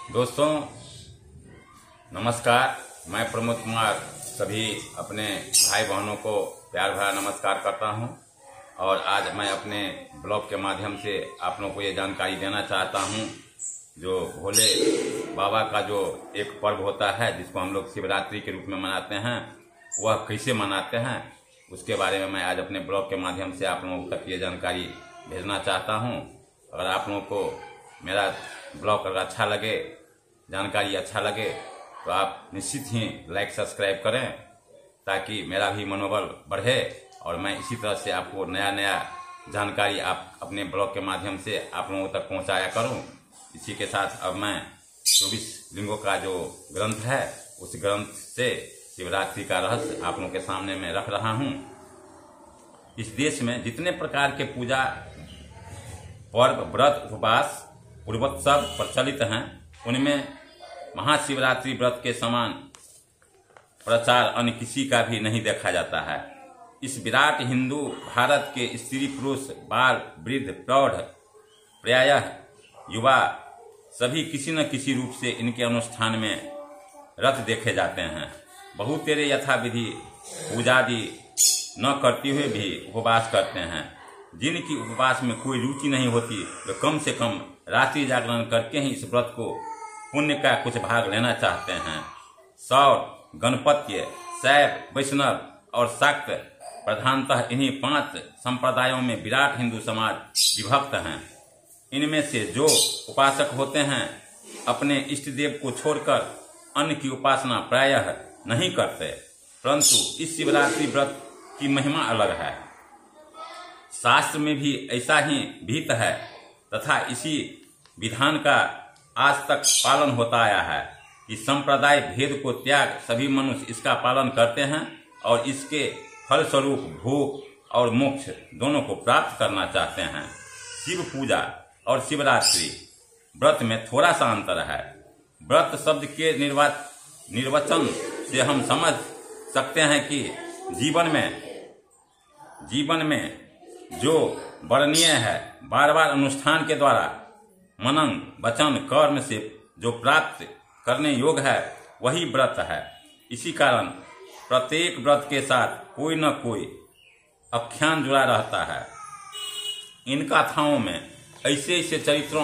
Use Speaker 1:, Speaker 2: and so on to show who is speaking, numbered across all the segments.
Speaker 1: दोस्तों नमस्कार। मैं प्रमोद कुमार सभी अपने भाई बहनों को प्यार भरा नमस्कार करता हूं और आज मैं अपने ब्लॉग के माध्यम से आप लोगों को ये जानकारी देना चाहता हूं। जो भोले बाबा का जो एक पर्व होता है जिसको हम लोग शिवरात्रि के रूप में मनाते हैं, वह कैसे मनाते हैं उसके बारे में मैं आज अपने ब्लॉग के माध्यम से आप लोगों तक ये जानकारी भेजना चाहता हूं। अगर आप लोगों को मेरा ब्लॉग अगर अच्छा लगे, जानकारी अच्छा लगे तो आप निश्चित ही लाइक सब्सक्राइब करें ताकि मेरा भी मनोबल बढ़े और मैं इसी तरह से आपको नया नया जानकारी आप अपने ब्लॉग के माध्यम से आप लोगों तक पहुंचाया करूं। इसी के साथ अब मैं 24 लिंगों का जो ग्रंथ है उस ग्रंथ से शिवरात्रि का रहस्य आप लोगों के सामने में रख रहा हूं। इस देश में जितने प्रकार के पूजा पर्व व्रत उपवास पूर्वोत्सव प्रचलित हैं, उनमें महाशिवरात्रि व्रत के समान प्रचार अन्य किसी का भी नहीं देखा जाता है। इस विराट हिंदू भारत के स्त्री पुरुष बाल वृद्ध प्रौढ़ प्रायः युवा सभी किसी न किसी रूप से इनके अनुष्ठान में रत देखे जाते हैं। बहुत तेरे यथाविधि पूजादि न करते हुए भी उपवास करते हैं। जिनकी उपवास में कोई रुचि नहीं होती वे कम से कम रात्रि जागरण करके ही इस व्रत को पुण्य का कुछ भाग लेना चाहते हैं। सौर, गणपत्य, शैव, वैष्णव और शाक्त प्रधानतः इन्हीं 5 संप्रदायों में विराट हिंदू समाज विभक्त हैं। इनमें से जो उपासक होते हैं अपने इष्ट देव को छोड़कर अन्य की उपासना प्रायः नहीं करते, परंतु इस शिवरात्रि व्रत की महिमा अलग है। शास्त्र में भी ऐसा ही विहित है तथा इसी विधान का आज तक पालन होता आया है कि संप्रदाय भेद को त्याग सभी मनुष्य इसका पालन करते हैं और इसके फलस्वरूप भोग और मोक्ष दोनों को प्राप्त करना चाहते हैं। शिव पूजा और शिवरात्रि व्रत में थोड़ा सा अंतर है। व्रत शब्द के निर्वचन से हम समझ सकते हैं कि जीवन में जो वर्णनीय है, बार बार अनुष्ठान के द्वारा मनन वचन कर्म से जो प्राप्त करने योग्य है वही व्रत है। इसी कारण प्रत्येक व्रत के साथ कोई न कोई आख्यान जुड़ा रहता है। इन कथाओं में ऐसे ऐसे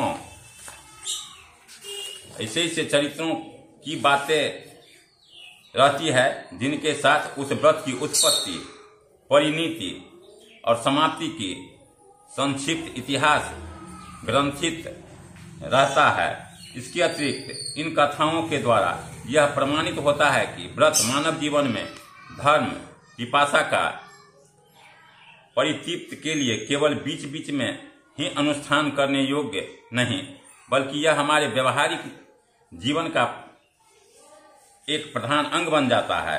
Speaker 1: चरित्रों की बातें रहती है जिनके साथ उस व्रत की उत्पत्ति, परिणति और समाप्ति की संक्षिप्त इतिहास ग्रंथित रहता है। इसके अतिरिक्त इन कथाओं के द्वारा यह प्रमाणित होता है कि व्रत मानव जीवन में धर्म पिपासा का परितृप्ति के लिए केवल बीच बीच में ही अनुष्ठान करने योग्य नहीं, बल्कि यह हमारे व्यवहारिक जीवन का एक प्रधान अंग बन जाता है।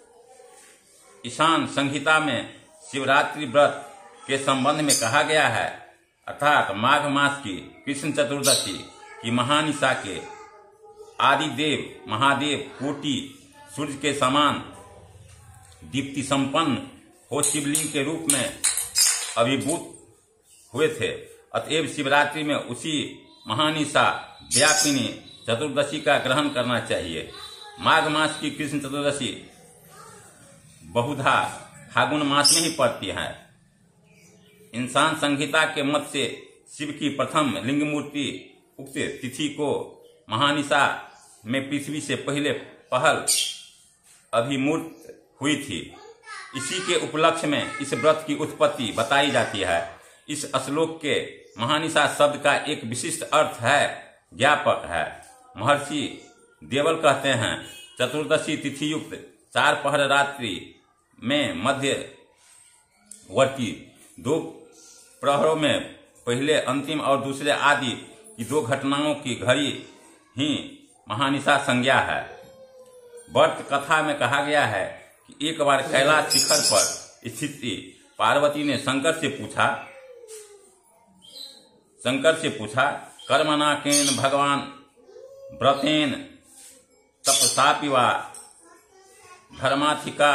Speaker 1: ईशान संहिता में शिवरात्रि व्रत के संबंध में कहा गया है, अर्थात माघ मास की कृष्ण चतुर्दशी की महानिशा के आदिदेव महादेव कोटि सूर्य के समान दीप्ति संपन्न हो शिवलिंग के रूप में अभिभूत हुए थे। अतएव शिवरात्रि में उसी महानिशा व्यापिनी चतुर्दशी का ग्रहण करना चाहिए। माघ मास की कृष्ण चतुर्दशी बहुधा फागुन मास में ही पड़ती है। इंसान संहिता के मत से शिव की प्रथम लिंग मूर्ति उक्त तिथि को महानिशा में पृथ्वी से पहल अभिमूर्त हुई थी। इसी के उपलक्ष्य में इस व्रत की उत्पत्ति बताई जाती है। इस श्लोक के महानिशा शब्द का एक विशिष्ट अर्थ है, ज्ञापक है। महर्षि देवल कहते हैं, चतुर्दशी तिथि युक्त 4 पहर रात्रि में मध्यवर्ती 2 प्रहरों में पहले अंतिम और दूसरे आदि की 2 घटनाओं की घड़ी ही महानिशा संज्ञा है। व्रत कथा में कहा गया है कि एक बार कैलाश शिखर पर स्थित पार्वती ने शंकर से पूछा कर्मणा केन भगवान व्रतेन तपसापि वा धर्माथिका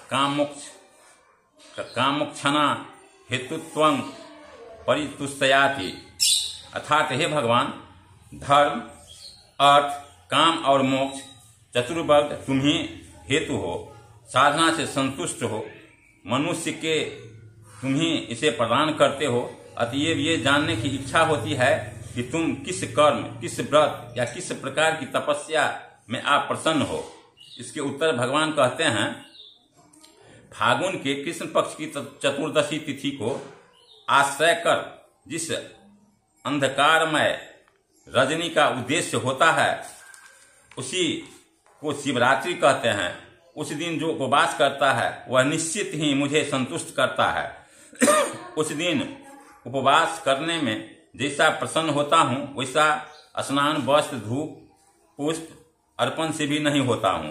Speaker 1: कामोक्षणा हेतुत्वं परितुष्टयाति। अर्थात हे भगवान, धर्म अर्थ, काम और मोक्ष चतुर्वर्ग तुम ही हेतु हो। साधना से संतुष्ट हो, मनुष्य के तुम ही इसे प्रदान करते हो। अतएव ये जानने की इच्छा होती है कि तुम किस कर्म, किस व्रत या किस प्रकार की तपस्या में आप प्रसन्न हो। इसके उत्तर भगवान कहते हैं, फागुन के कृष्ण पक्ष की चतुर्दशी तिथि को आश्रय कर जिस अंधकारमय रजनी का उद्देश्य होता है उसी को शिवरात्रि कहते हैं। उस दिन जो उपवास करता है वह निश्चित ही मुझे संतुष्ट करता है। उस दिन उपवास करने में जैसा प्रसन्न होता हूँ वैसा स्नान, वस्त्र, धूप, पुष्प अर्पण से भी नहीं होता हूँ।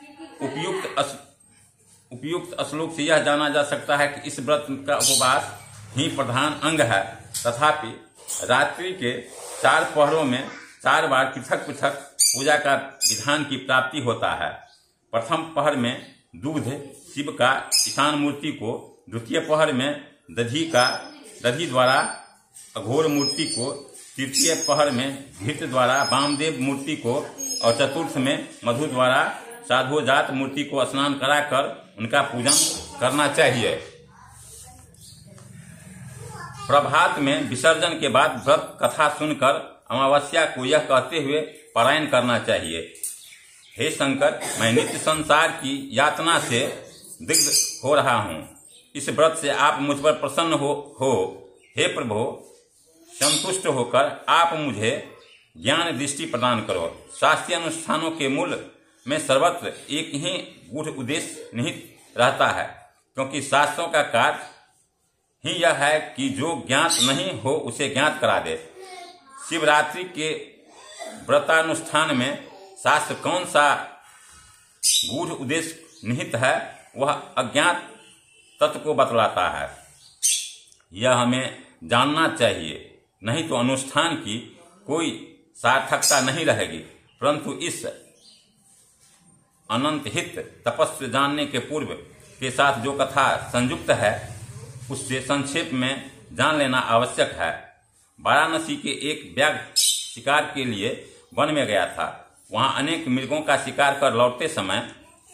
Speaker 1: उपयुक्त श्लोक से यह जाना जा सकता है कि इस व्रत का उपवास ही प्रधान अंग है। तथापि रात्रि के 4 पहरों में 4 बार पृथक पृथक पूजा का विधान की प्राप्ति होता है। प्रथम पहर में दूध शिव का ईशान मूर्ति को, द्वितीय पहर में दधि द्वारा अघोर मूर्ति को, तृतीय पहर में घृत द्वारा वामदेव मूर्ति को और चतुर्थ में मधु द्वारा साधुजात मूर्ति को स्नान कराकर उनका पूजन करना चाहिए। प्रभात में विसर्जन के बाद व्रत कथा सुनकर अमावस्या को यह कहते हुए पारायण करना चाहिए, हे शंकर, मैं नित्य संसार की यातना से दिग्ध हो रहा हूँ। इस व्रत से आप मुझ पर प्रसन्न हो। हे प्रभु, संतुष्ट होकर आप मुझे ज्ञान दृष्टि प्रदान करो। शास्त्रीय अनुष्ठानों के मूल में सर्वत्र एक ही गूढ़ उद्देश्य निहित रहता है, क्योंकि शास्त्रों का कार्य ही यह है कि जो ज्ञात नहीं हो उसे ज्ञात करा दे। शिवरात्रि के व्रतानुष्ठान में शास्त्र कौन सा गूढ़ उद्देश्य निहित है वह अज्ञात तत्व को बतलाता है। यह हमें जानना चाहिए, नहीं तो अनुष्ठान की कोई सार्थकता नहीं रहेगी। परंतु इस अनंत हित तपस्या जानने के पूर्व के साथ जो कथा संयुक्त है उससे संक्षेप में जान लेना आवश्यक है। वाराणसी के एक व्याघ्र शिकार के लिए वन में गया था। वहां अनेक मृगों का शिकार कर लौटते समय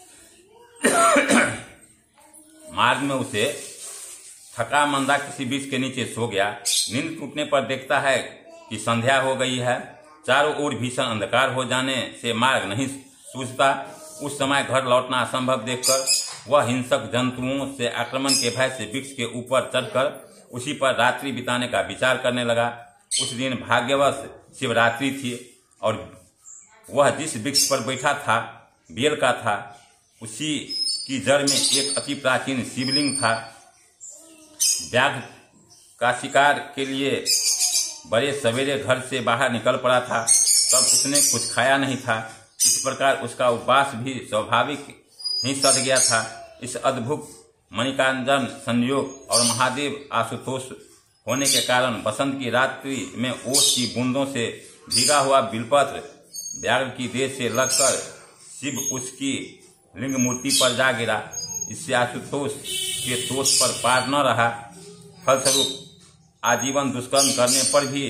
Speaker 1: मार्ग में उसे थका मंदा किसी वृक्ष के नीचे सो गया। नींद टूटने पर देखता है कि संध्या हो गई है। चारों ओर भीषण अंधकार हो जाने से मार्ग नहीं सूझता। उस समय घर लौटना असंभव देखकर वह हिंसक जंतुओं से आक्रमण के भय से वृक्ष के ऊपर चढ़कर उसी पर रात्रि बिताने का विचार करने लगा। उस दिन भाग्यवश शिवरात्रि थी और वह जिस वृक्ष पर बैठा था बेल का था। उसी की जड़ में एक अति प्राचीन शिवलिंग था। व्याघ्र का शिकार के लिए बड़े सवेरे घर से बाहर निकल पड़ा था। तब उसने कुछ खाया नहीं था। इस प्रकार उसका उपवास भी स्वाभाविक ही सध गया था। इस अद्भुत मणिकांजन संयोग और महादेव आशुतोष होने के कारण बसंत की रात्रि में ओस की बूंदों से भीगा हुआ बिलपत्र व्याघ्र की देह से लगकर शिव उसकी लिंग मूर्ति पर जा गिरा। इससे आशुतोष के दोष पर पार न रहा। फलस्वरूप आजीवन दुष्कर्म करने पर भी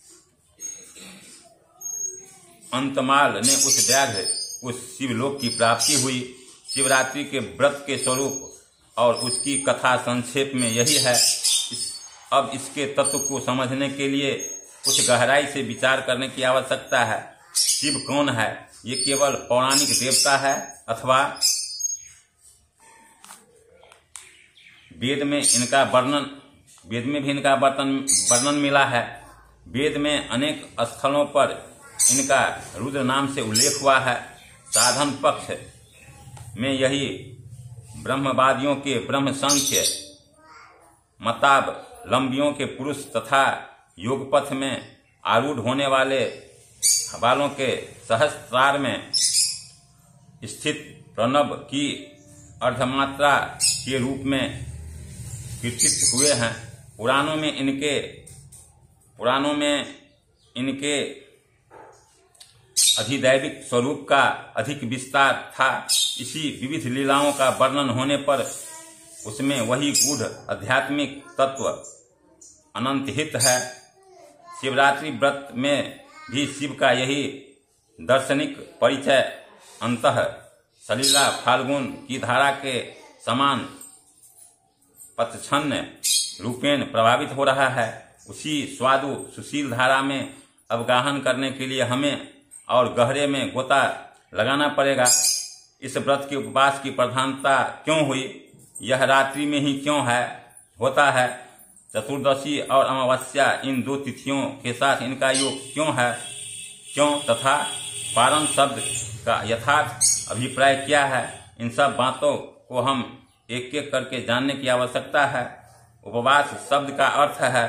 Speaker 1: अंतमाल ने उस व्याघ्र उस शिवलोक की प्राप्ति हुई। शिवरात्रि के व्रत के स्वरूप और उसकी कथा संक्षेप में यही है। अब इसके तत्व को समझने के लिए कुछ गहराई से विचार करने की आवश्यकता है। शिव कौन है? ये केवल पौराणिक देवता है अथवा वेद में भी इनका वर्णन मिला है। वेद में अनेक स्थलों पर इनका रुद्र नाम से उल्लेख हुआ है। साधन पक्ष में यही ब्रह्मवादियों के ब्रह्म संख्य मतावलंबियों के पुरुष तथा योग पथ में आरूढ़ होने वालों के सहस्त्रार में स्थित प्रणव की अर्धमात्रा के रूप में कीर्तित हुए हैं। पुराणों में इनके अधिदैविक स्वरूप का अधिक विस्तार था। इसी विविध लीलाओं का वर्णन होने पर उसमें वही गूढ़ आध्यात्मिक तत्व अनंत हित है। शिवरात्रि व्रत में भी शिव का यही दार्शनिक परिचय अंतः सलीला फाल्गुन की धारा के समान पतछन्न रूपेण प्रभावित हो रहा है। उसी स्वादु सुशील धारा में अवगाहन करने के लिए हमें और गहरे में गोता लगाना पड़ेगा। इस व्रत के उपवास की प्रधानता क्यों हुई, यह रात्रि में ही क्यों होता है, चतुर्दशी और अमावस्या इन दो तिथियों के साथ इनका योग क्यों तथा पारण शब्द का यथार्थ अभिप्राय क्या है, इन सब बातों को हम एक एक करके जानने की आवश्यकता है। उपवास शब्द का अर्थ है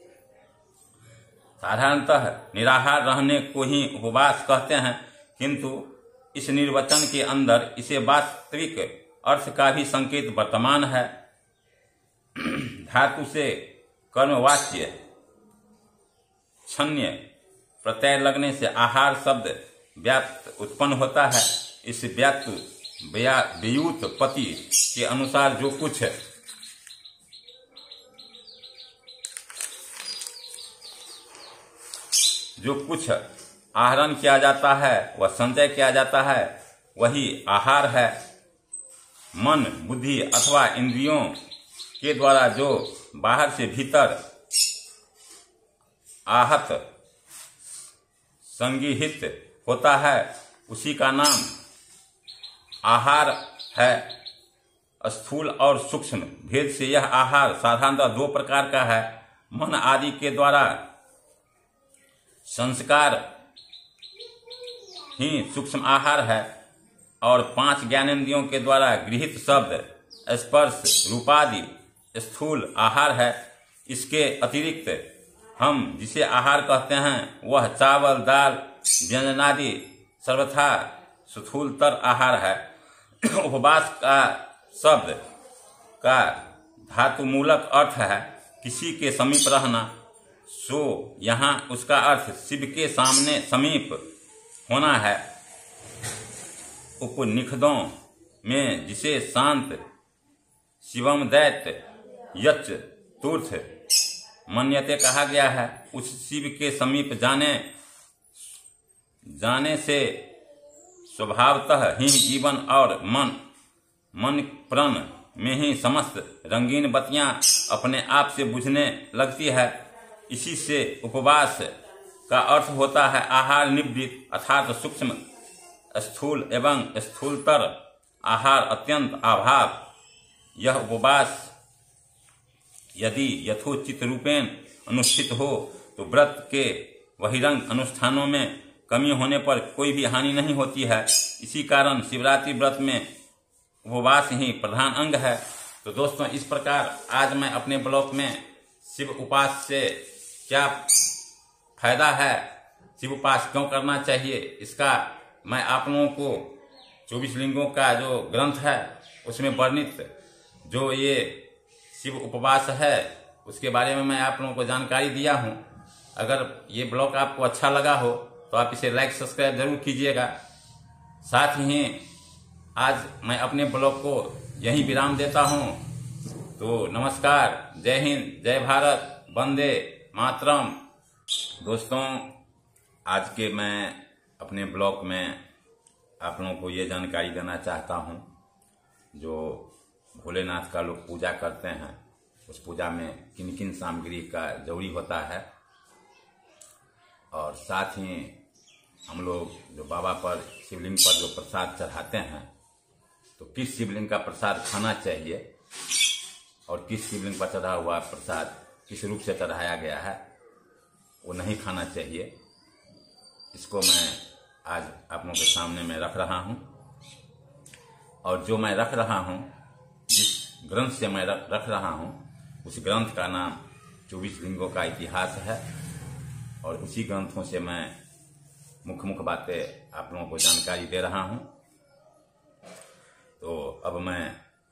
Speaker 1: साधारणतः निराहार रहने को ही उपवास कहते हैं, किंतु इस निर्वचन के अंदर इसे वास्तविक अर्थ का भी संकेत वर्तमान है। धातु से कर्मवाच्य छन्य प्रत्यय लगने से आहार शब्द व्याप्त उत्पन्न होता है। इस व्युत्पत्ति के अनुसार जो कुछ आहरण किया जाता है वह संचय किया जाता है, वही आहार है। मन बुद्धि अथवा इंद्रियों के द्वारा जो बाहर से भीतर आहत संगीहित होता है उसी का नाम आहार है। स्थूल और सूक्ष्म भेद से यह आहार साधारणतः दो प्रकार का है। मन आदि के द्वारा संस्कार ही सूक्ष्म आहार है और 5 ज्ञानेंद्रियों के द्वारा गृहीत शब्द स्पर्श रूपादि स्थूल आहार है। इसके अतिरिक्त हम जिसे आहार कहते हैं वह चावल दाल व्यंजनादि सर्वथा स्थूलतर आहार है। उपवास का शब्द का धातुमूलक अर्थ है किसी के समीप रहना, सो यहाँ उसका अर्थ शिव के सामने समीप होना है। उपनिषदों में जिसे शांत शिवम दैत्य यच तीर्थ मन्यते कहा गया है, उस शिव के समीप जाने से स्वभावतः ही जीवन और मन प्राण में ही समस्त रंगीन बत्तियां अपने आप से बुझने लगती है। इसी से उपवास का अर्थ होता है आहार निवृत्त, अर्थात सूक्ष्म स्थूल एवं स्थूलतर आहार अत्यंत अभाव। यह उपवास यदि यथोचित रूपेण अनुष्ठित हो तो व्रत के बहिरंग अनुष्ठानों में कमी होने पर कोई भी हानि नहीं होती है। इसी कारण शिवरात्रि व्रत में उपवास ही प्रधान अंग है। तो दोस्तों, इस प्रकार आज मैं अपने ब्लॉग में शिव उपास से क्या फायदा है, शिव उपास क्यों करना चाहिए, इसका मैं आप लोगों को 24 लिंगों का जो ग्रंथ है उसमें वर्णित जो ये शिव उपवास है उसके बारे में मैं आप लोगों को जानकारी दिया हूँ। अगर ये ब्लॉग आपको अच्छा लगा हो तो आप इसे लाइक सब्सक्राइब जरूर कीजिएगा। साथ ही आज मैं अपने ब्लॉग को यहीं विराम देता हूँ। तो नमस्कार, जय हिंद, जय भारत, वंदे मातरम। दोस्तों, आज के मैं अपने ब्लॉग में आप लोगों को ये जानकारी देना चाहता हूँ, जो भोलेनाथ का लोग पूजा करते हैं उस पूजा में किन किन सामग्री का जरूरी होता है, और साथ ही हम लोग जो बाबा पर शिवलिंग पर जो प्रसाद चढ़ाते हैं तो किस शिवलिंग का प्रसाद खाना चाहिए और किस शिवलिंग पर चढ़ा हुआ प्रसाद किस रूप से चढ़ाया गया है वो नहीं खाना चाहिए। इसको मैं आज आप लोगों के सामने में रख रहा हूँ, और जो मैं रख रहा हूँ, जिस ग्रंथ से मैं रख रहा हूँ, उस ग्रंथ का नाम 24 लिंगों का इतिहास है, और उसी ग्रंथों से मैं मुख्य बातें आप लोगों को जानकारी दे रहा हूँ। तो अब मैं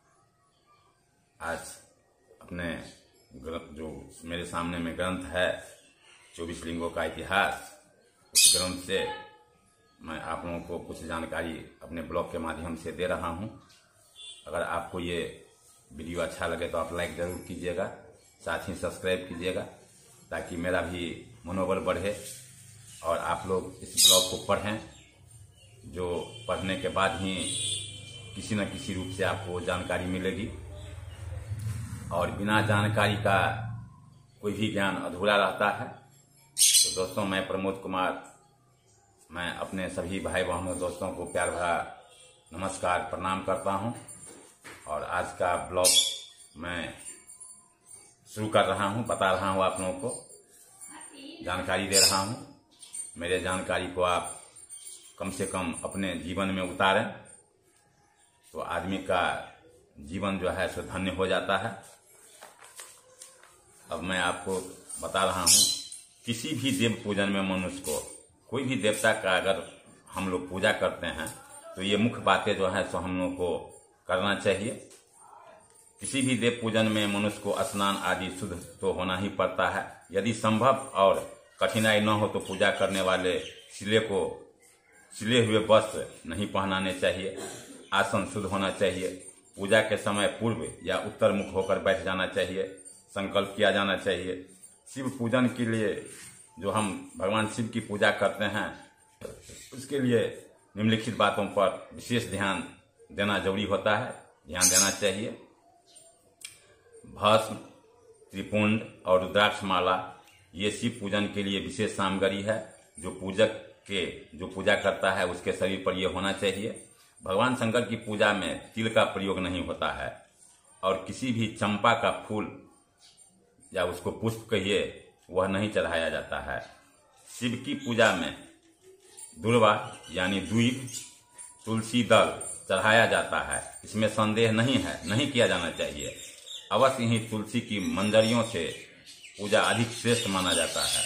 Speaker 1: आज अपने जो मेरे सामने में ग्रंथ है 24 लिंगों का इतिहास, उस ग्रंथ से मैं आप लोगों को कुछ जानकारी अपने ब्लॉग के माध्यम से दे रहा हूँ। अगर आपको ये वीडियो अच्छा लगे तो आप लाइक ज़रूर कीजिएगा, साथ ही सब्सक्राइब कीजिएगा ताकि मेरा भी मनोबल बढ़े और आप लोग इस ब्लॉग को पढ़ें जो पढ़ने के बाद ही किसी न किसी रूप से आपको जानकारी मिलेगी, और बिना जानकारी का कोई भी ज्ञान अधूरा रहता है। तो दोस्तों, मैं प्रमोद कुमार, मैं अपने सभी भाई बहनों दोस्तों को प्यार भरा नमस्कार प्रणाम करता हूं। और आज का ब्लॉग मैं शुरू कर रहा हूं, बता रहा हूं, आप लोगों को जानकारी दे रहा हूं। मेरे जानकारी को आप कम से कम अपने जीवन में उतारें तो आदमी का जीवन जो है सो धन्य हो जाता है। अब मैं आपको बता रहा हूं, किसी भी देव पूजन में मनुष्य को, कोई भी देवता का अगर हम लोग पूजा करते हैं तो ये मुख्य बातें जो है सो हम लोग को करना चाहिए। किसी भी देव पूजन में मनुष्य को स्नान आदि शुद्ध तो होना ही पड़ता है। यदि संभव और कठिनाई न हो तो पूजा करने वाले सिले हुए वस्त्र नहीं पहनाने चाहिए। आसन शुद्ध होना चाहिए। पूजा के समय पूर्व या उत्तर मुख होकर बैठ जाना चाहिए। संकल्प किया जाना चाहिए। शिव पूजन के लिए जो हम भगवान शिव की पूजा करते हैं उसके लिए निम्नलिखित बातों पर विशेष ध्यान देना जरूरी होता है, ध्यान देना चाहिए। भस्म, त्रिपुंड और रुद्राक्ष माला ये शिव पूजन के लिए विशेष सामग्री है। जो पूजा करता है उसके शरीर पर यह होना चाहिए। भगवान शंकर की पूजा में तिल का प्रयोग नहीं होता है और किसी भी चंपा का फूल या उसको पुष्प कहिए वह नहीं चढ़ाया जाता है। शिव की पूजा में दुर्वा यानी द्वीप, तुलसी दल चढ़ाया जाता है। इसमें संदेह नहीं है, नहीं किया जाना चाहिए। अवश्य ही तुलसी की मंजरियों से पूजा अधिक श्रेष्ठ माना जाता है।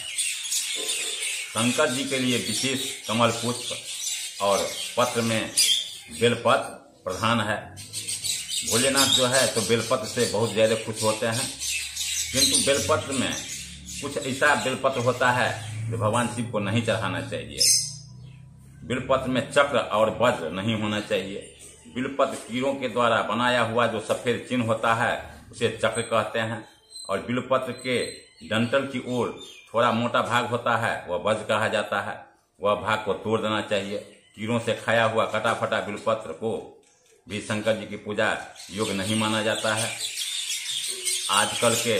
Speaker 1: शंकर जी के लिए विशेष कमल पुष्प और पत्र में बेलपत्र प्रधान है। भोलेनाथ जो है तो बेलपत्र से बहुत ज्यादा खुश होते हैं, किंतु बेलपत्र में कुछ ऐसा बेलपत्र होता है जो भगवान शिव को नहीं चढ़ाना चाहिए। बेलपत्र में चक्र और वज्र नहीं होना चाहिए। बेलपत्र कीड़ों के द्वारा बनाया हुआ जो सफेद चिन्ह होता है उसे चक्र कहते हैं, और बेलपत्र के डंठल की ओर थोड़ा मोटा भाग होता है वह वज्र कहा जाता है। वह भाग को तोड़ देना चाहिए। कीड़ों से खाया हुआ कटा फटा बेलपत्र को भी शंकर जी की पूजा योग्य नहीं माना जाता है। आजकल के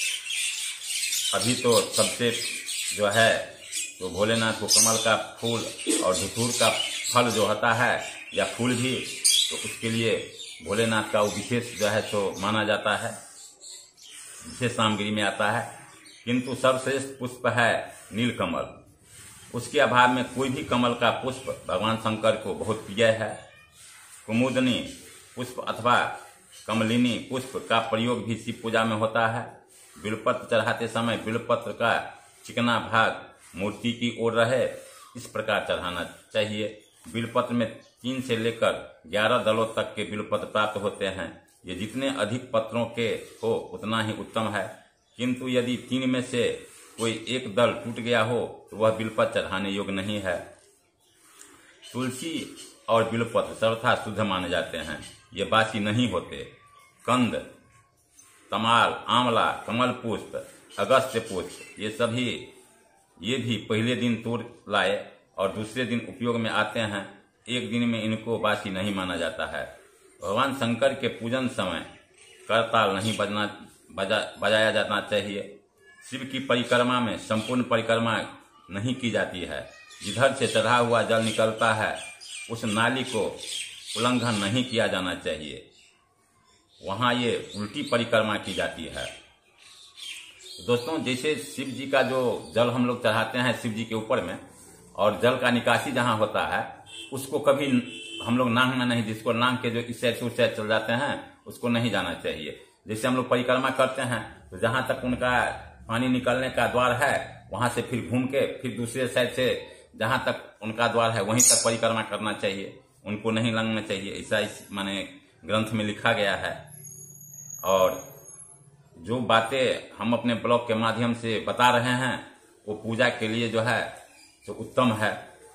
Speaker 1: अभी तो सबसे जो है तो भोलेनाथ को कमल का फूल और धतूर का फल जो होता है या फूल भी, तो उसके लिए भोलेनाथ का वो विशेष जो है तो माना जाता है, विशेष सामग्री में आता है। किंतु सर्वश्रेष्ठ पुष्प है नीलकमल। उसके अभाव में कोई भी कमल का पुष्प भगवान शंकर को बहुत प्रिय है। कुमुदनी पुष्प अथवा कमलिनी पुष्प का प्रयोग भी शिव पूजा में होता है। बिल्वपत्र चढ़ाते समय बिल्वपत्र का चिकना भाग मूर्ति की ओर रहे, इस प्रकार चढ़ाना चाहिए। बिल्वपत्र में 3 से लेकर 11 दलों तक के बिल्वपत्र प्राप्त होते हैं। ये जितने अधिक पत्रों के हो उतना ही उत्तम है, किंतु यदि 3 में से कोई एक दल टूट गया हो तो वह बिल्वपत्र चढ़ाने योग्य नहीं है। तुलसी और बिल्वपत्र सर्वथा शुद्ध माने जाते हैं, ये बासी नहीं होते। कंद, तमाल, आंवला, कमल पुष्प, अगस्त्य पुष्प ये भी पहले दिन तोड़ लाए और दूसरे दिन उपयोग में आते हैं। एक दिन में इनको बासी नहीं माना जाता है। भगवान शंकर के पूजन समय करताल नहीं बजाया जाना चाहिए। शिव की परिक्रमा में संपूर्ण परिक्रमा नहीं की जाती है। जिधर से चढ़ा हुआ जल निकलता है उस नाली को उल्लंघन नहीं किया जाना चाहिए, वहाँ ये उल्टी परिक्रमा की जाती है। दोस्तों, जैसे शिव जी का जो जल हम लोग चढ़ाते हैं शिव जी के ऊपर में, और जल का निकासी जहाँ होता है उसको कभी हम लोग नांग में नहीं, जिसको नांग के जो इस साइड से उस साइड चल जाते हैं उसको नहीं जाना चाहिए। जैसे हम लोग परिक्रमा करते हैं तो जहाँ तक उनका पानी निकलने का द्वार है वहां से फिर घूम के फिर दूसरे साइड से जहाँ तक उनका द्वार है वहीं तक परिक्रमा करना चाहिए, उनको नहीं लंघना चाहिए। ऐसा इस माने ग्रंथ में लिखा गया है। और जो बातें हम अपने ब्लॉग के माध्यम से बता रहे हैं वो पूजा के लिए जो है तो उत्तम है।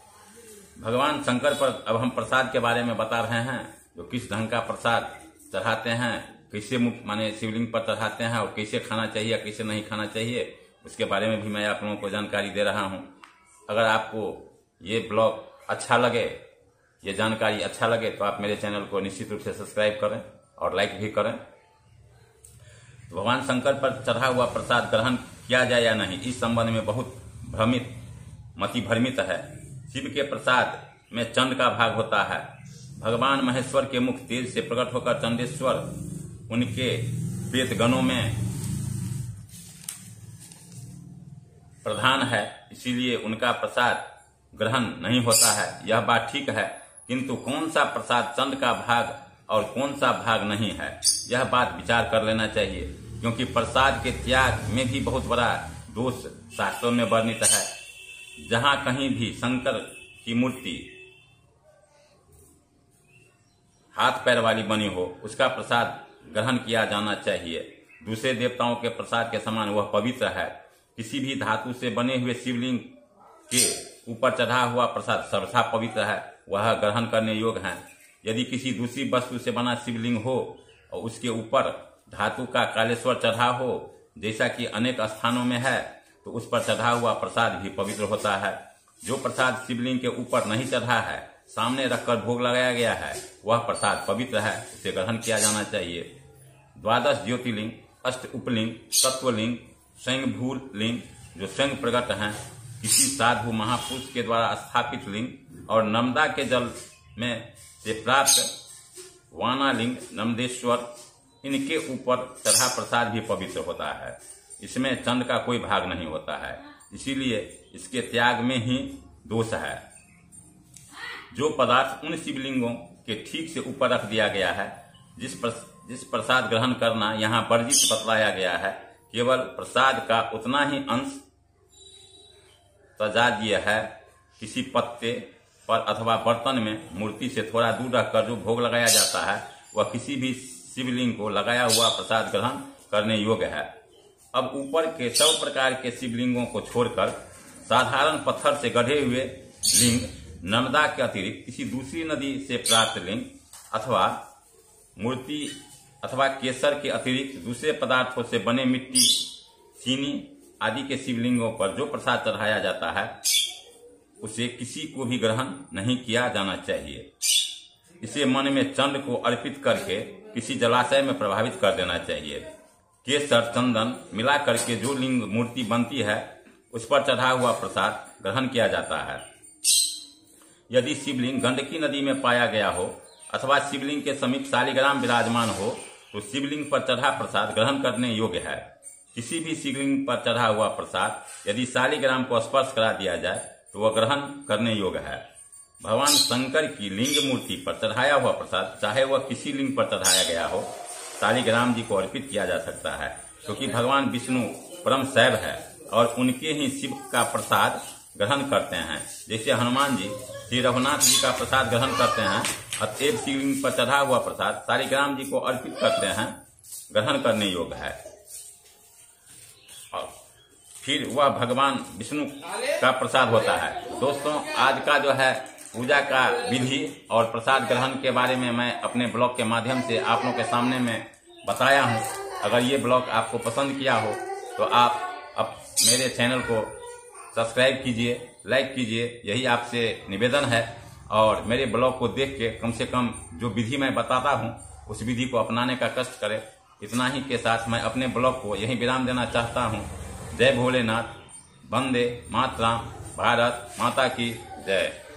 Speaker 1: भगवान शंकर पर अब हम प्रसाद के बारे में बता रहे हैं, जो किस ढंग का प्रसाद चढ़ाते हैं, कैसे माने शिवलिंग पर चढ़ाते हैं और कैसे खाना चाहिए कैसे नहीं खाना चाहिए, उसके बारे में भी मैं आप लोगों को जानकारी दे रहा हूं। अगर आपको ये ब्लॉग अच्छा लगे ये जानकारी अच्छा लगे तो आप मेरे चैनल को निश्चित रूप से सब्सक्राइब करें और लाइक भी करें। तो भगवान शंकर पर चढ़ा हुआ प्रसाद ग्रहण किया जाए या नहीं, इस संबंध में बहुत मति भ्रमित है। शिव के प्रसाद में चंड का भाग होता है। भगवान महेश्वर के मुख तेज से प्रकट होकर चंडेश्वर उनके प्रेत गणों में प्रधान है, इसीलिए उनका प्रसाद ग्रहण नहीं होता है। यह बात ठीक है, किंतु कौन सा प्रसाद चंड का भाग और कौन सा भाग नहीं है, यह बात विचार कर लेना चाहिए, क्योंकि प्रसाद के त्याग में भी बहुत बड़ा दोष शास्त्रों में वर्णित है। जहां कहीं भी शंकर की मूर्ति हाथ पैर वाली बनी हो, उसका प्रसाद ग्रहण किया जाना चाहिए। दूसरे देवताओं के प्रसाद के समान वह पवित्र है। किसी भी धातु से बने हुए शिवलिंग के ऊपर चढ़ा हुआ प्रसाद सर्वथा पवित्र है, वह ग्रहण करने योग्य है। यदि किसी दूसरी वस्तु से बना शिवलिंग हो और उसके ऊपर धातु का कालेश्वर चढ़ा हो, जैसा कि अनेक स्थानों में है, तो उस पर चढ़ा हुआ प्रसाद भी पवित्र होता है। जो प्रसाद शिवलिंग के ऊपर नहीं चढ़ा है, सामने रखकर भोग लगाया गया है, वह प्रसाद पवित्र है, उसे ग्रहण किया जाना चाहिए। 12 ज्योतिर्लिंग, अष्ट उपलिंग, तत्वलिंग, स्वयंभू लिंग जो स्वयं प्रकट हैं, किसी साधु महापुरुष के द्वारा स्थापित लिंग और नर्मदा के जल में से प्राप्त वानालिंग, नर्मदेश्वर, इनके ऊपर चढ़ा प्रसाद भी पवित्र होता है। इसमें चंड का कोई भाग नहीं होता है, इसीलिए इसके त्याग में ही दोष है। जो पदार्थ उन शिवलिंगों के ठीक से ऊपर रख दिया गया है, जिस प्रसाद ग्रहण करना यहाँ वर्जित बतलाया गया है, केवल प्रसाद का उतना ही अंश तजादीय है। किसी पत्ते पर अथवा बर्तन में मूर्ति से थोड़ा दूर रखकर जो भोग लगाया जाता है, वह किसी भी शिवलिंग को लगाया हुआ प्रसाद ग्रहण करने योग्य है। अब ऊपर के सब प्रकार के शिवलिंगों को छोड़कर साधारण पत्थर से गढ़े हुए लिंग, नर्मदा के अतिरिक्त किसी दूसरी नदी से प्राप्त लिंग अथवा मूर्ति अथवा केसर के अतिरिक्त दूसरे पदार्थों से बने मिट्टी, चीनी आदि के शिवलिंगों पर जो प्रसाद चढ़ाया जाता है, उसे किसी को भी ग्रहण नहीं किया जाना चाहिए। इसे मन में चंड को अर्पित करके किसी जलाशय में प्रभावित कर देना चाहिए। केसर, चंदन मिला करके जो लिंग मूर्ति बनती है, उस पर चढ़ा हुआ प्रसाद ग्रहण किया जाता है। यदि शिवलिंग गंडकी नदी में पाया गया हो अथवा शिवलिंग के समीप शालिग्राम विराजमान हो, तो शिवलिंग पर चढ़ा प्रसाद ग्रहण करने योग्य है। किसी भी शिवलिंग पर चढ़ा हुआ प्रसाद यदि शालिग्राम को स्पर्श करा दिया जाए, तो वह ग्रहण करने योग्य है। भगवान शंकर की लिंग मूर्ति पर चढ़ाया हुआ प्रसाद, चाहे वह किसी लिंग पर चढ़ाया गया हो, शालिग्राम जी को अर्पित किया जा सकता है, क्योंकि भगवान विष्णु परम शैव है और उनके ही शिव का प्रसाद ग्रहण करते हैं। जैसे हनुमान जी श्री रघुनाथ जी का प्रसाद ग्रहण करते हैं, अतएव शिवलिंग पर चढ़ा हुआ प्रसाद शालिग्राम जी को अर्पित करते हैं, ग्रहण करने योग्य है। और फिर वह भगवान विष्णु का प्रसाद होता है। दोस्तों, आज का जो है पूजा का विधि और प्रसाद ग्रहण के बारे में मैं अपने ब्लॉग के माध्यम से आप लोगों के सामने में बताया हूं। अगर ये ब्लॉग आपको पसंद किया हो तो आप मेरे चैनल को सब्सक्राइब कीजिए, लाइक कीजिए, यही आपसे निवेदन है। और मेरे ब्लॉग को देख के कम से कम जो विधि मैं बताता हूं, उस विधि को अपनाने का कष्ट करें। इतना ही के साथ मैं अपने ब्लॉग को यहीं विराम देना चाहता हूं। जय भोलेनाथ, वंदे मातरम, भारत माता की जय।